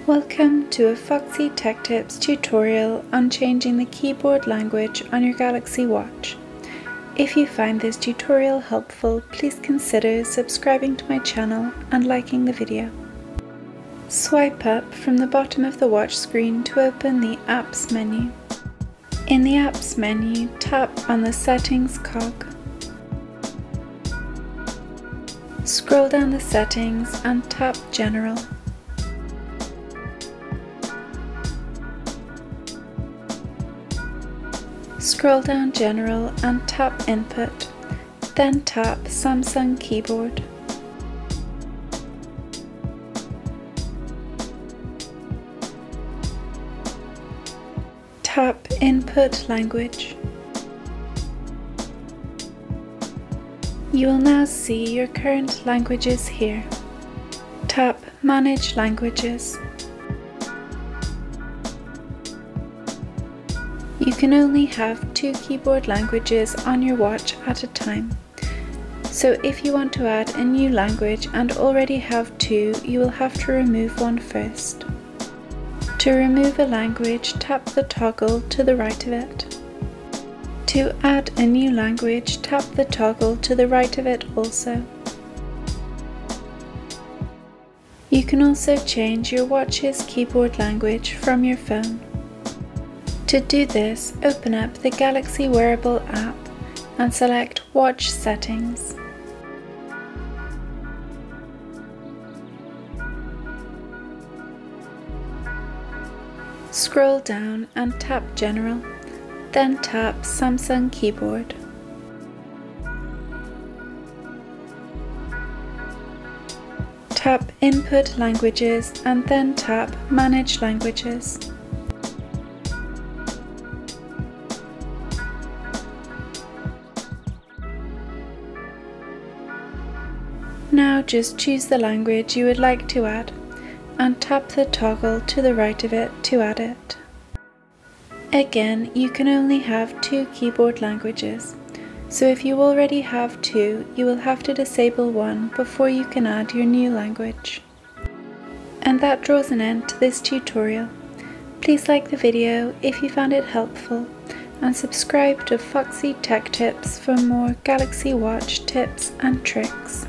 Welcome to a Foxy Tech Tips tutorial on changing the keyboard language on your Galaxy Watch. If you find this tutorial helpful, please consider subscribing to my channel and liking the video. Swipe up from the bottom of the watch screen to open the Apps menu. In the Apps menu, tap on the Settings cog. Scroll down the settings and tap General. Scroll down General and tap Input, then tap Samsung Keyboard. Tap Input Language. You will now see your current languages here. Tap Manage Languages. You can only have 2 keyboard languages on your watch at a time. So if you want to add a new language and already have 2, you will have to remove one first. To remove a language, tap the toggle to the right of it. To add a new language, tap the toggle to the right of it also. You can also change your watch's keyboard language from your phone. To do this, open up the Galaxy Wearable app and select Watch Settings. Scroll down and tap General, then tap Samsung Keyboard. Tap Input Languages and then tap Manage Languages. Now just choose the language you would like to add and tap the toggle to the right of it to add it. Again, you can only have 2 keyboard languages, so if you already have 2, you will have to disable one before you can add your new language. And that draws an end to this tutorial. Please like the video if you found it helpful and subscribe to Foxy Tech Tips for more Galaxy Watch tips and tricks.